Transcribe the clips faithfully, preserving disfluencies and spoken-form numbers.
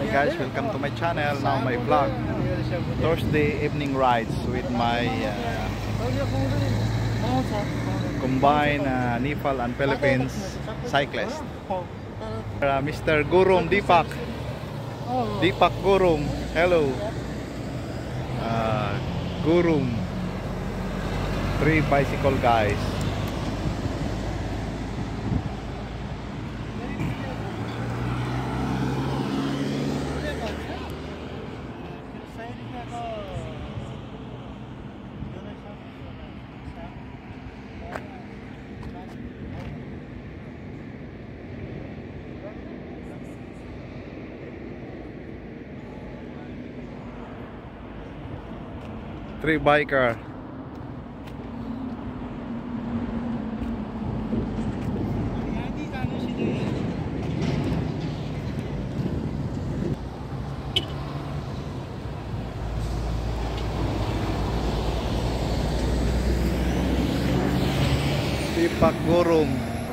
guys, welcome to my channel. Now my vlog, Thursday evening rides with my uh, combined uh, Nepal and Philippines cyclist. Uh, Mister Gurum Deepak, Deepak Gurum, hello. Uh, Gurum, three bicycle guys. Three biker. Deepak Gurum.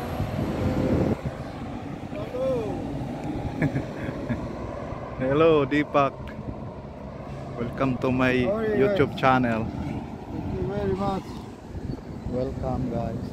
Hello Deepak. Welcome to my YouTube channel. Thank you very much. Welcome guys.